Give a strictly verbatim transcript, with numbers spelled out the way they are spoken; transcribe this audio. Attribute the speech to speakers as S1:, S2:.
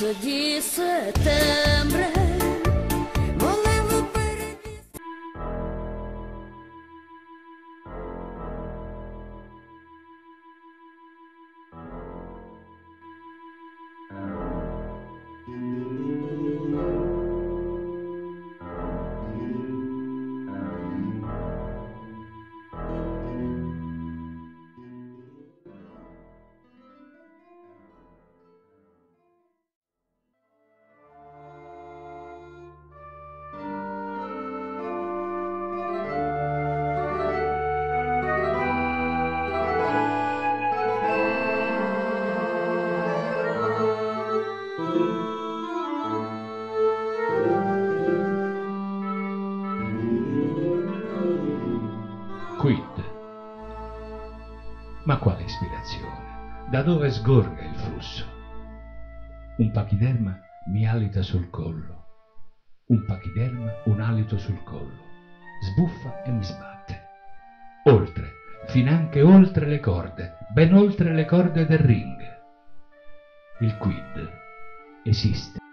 S1: maggio di settembre volevo bere di...
S2: Quid. Ma quale ispirazione? Da dove sgorga il flusso? Un pachiderma mi alita sul collo, un pachiderma un alito sul collo, sbuffa e mi sbatte. Oltre, finanche oltre le corde, ben oltre le corde del ring. Il quid esiste.